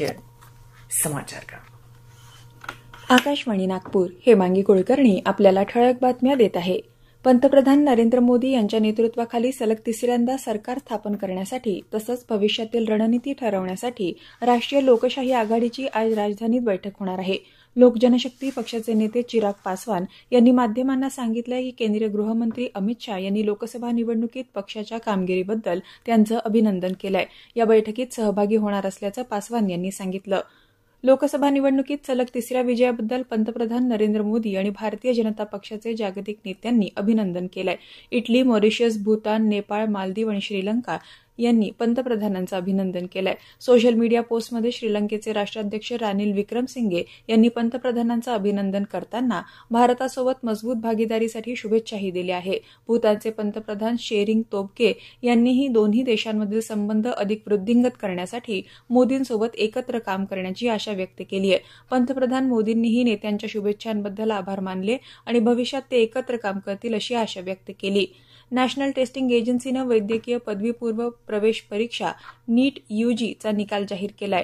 राष्ट्रीय समाचार का। आकाशवाणी नागपूर, हेमांगी कुलकर्णी आपल्याला ठळक बातम्या देत आहे। पंतप्रधान नरेंद्र मोदी यांच्या नेतृत्वाखाली सलग तिसऱ्यांदा सरकार स्थापन करण्यासाठी तसंच भविष्यातील रणनीती ठरवण्यासाठी राष्ट्रीय लोकशाही आघाडीची आज राजधानीत बैठक होणार आहे। लोक जनशक्ती पक्षाचे नेते चिराग पासवान यांनी माध्यमांना सांगितलं की केंद्रीय गृहमंत्री अमित शाह यांनी लोकसभा निवडणुकीत पक्षाच्या कामगिरीबद्दल त्यांचं अभिनंदन केलंय। या बैठकीत सहभागी होणार असल्याचं पासवान यांनी सांगितलं। लोकसभा निवडणुकीत सलग तिसऱ्या विजयाबद्दल पंतप्रधान नरेंद्र मोदी आणि भारतीय जनता पक्षाचे जागतिक नेत्यांनी अभिनंदन केलंय। इटली, मॉरिशस, भूतान, नेपाळ, मालदीव आणि श्रीलंका यांनी पंतप्रधानांचं अभिनंदन केलंय। सोशल मीडिया पोस्टमध्ये श्रीलंकेचे राष्ट्राध्यक्ष रानिल विक्रमसिंघे यांनी पंतप्रधानांचं अभिनंदन करताना भारतासोबत मजबूत भागीदारीसाठी शुभेच्छाही दिल्या आहे। भूतानचे पंतप्रधान शेरिंग तोब्गे यांनीही दोन्ही देशांमधील संबंध अधिक वृद्धिंगत करण्यासाठी मोदींसोबत एकत्र काम करण्याची आशा व्यक्त केली आहे। पंतप्रधान मोदींनीही नेत्यांच्या शुभेच्छांबद्दल आभार मानले आणि भविष्यात ते एकत्र काम करतील अशी आशा व्यक्त केली। नॅशनल टेस्टिंग एजन्सीनं वैद्यकीय पदवीपूर्व प्रवेश परीक्षा नीट यूजी चा निकाल जाहीर केलाय।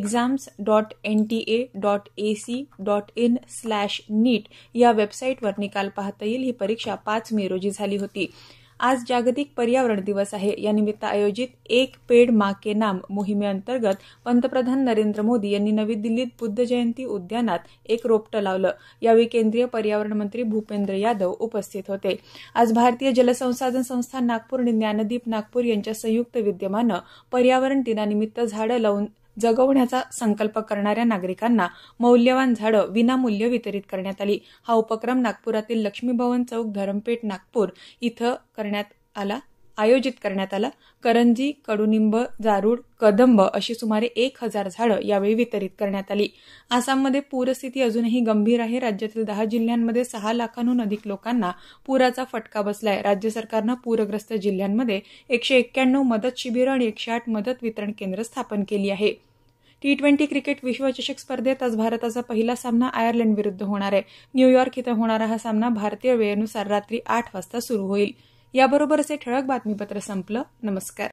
exams.nta.ac.in/neet या वेबसाईटवर निकाल पाहता येईल। ही परीक्षा 5 मे रोजी झाली होती। आज जागतिक पर्यावरण दिवस आहे। या निमित्त आयोजित एक पेड़ माँ के नाम मोहिमेअंतर्गत पंतप्रधान नरेंद्र मोदी यांनी नवी दिल्लीत बुद्ध जयंती उद्यानात एक रोपटं लावलं। यावेळी केंद्रीय पर्यावरण मंत्री भूपेंद्र यादव उपस्थित होते। आज भारतीय जलसंसाधन संस्था नागपूर आणि ज्ञानदीप नागपूर यांच्या संयुक्त विद्यमानं पर्यावरण दिनानिमित्त झाडं लावून जगवण्याचा संकल्प करणाऱ्या नागरिकांना मौल्यवान झाडं विनामूल्य वितरित करण्यात आली। हा उपक्रम नागपुरातील लक्ष्मी भवन चौक, धरमपेठ, नागपूर इथं आयोजित करण्यात आला। करंजी, कडुनिंब, जारूड, कदंब अशी सुमारे 1000 झाडं यावेळी वितरित करण्यात आली। आसाममध्ये पूरस्थिती अजूनही गंभीर आहे। राज्यातील 10 जिल्ह्यांमध्ये 6 लाखांहून अधिक लोकांना पुराचा फटका बसलाय। राज्य सरकारनं पूरग्रस्त जिल्ह्यांमध्ये 191 मदत शिबिरं आणि 108 मदत वितरण केंद्र स्थापन केली आहे। T20 क्रिकेट विश्वचषक स्पर्धेत आज भारताचा पहिला सामना आयर्लंड विरुद्ध होणार आहे। न्यूयॉर्क इथं होणारा हा सामना भारतीय वेळेनुसार रात्री 8 वाजता सुरू होईल। याबरोबरच हे ठळक बातमीपत्र संपलं। नमस्कार।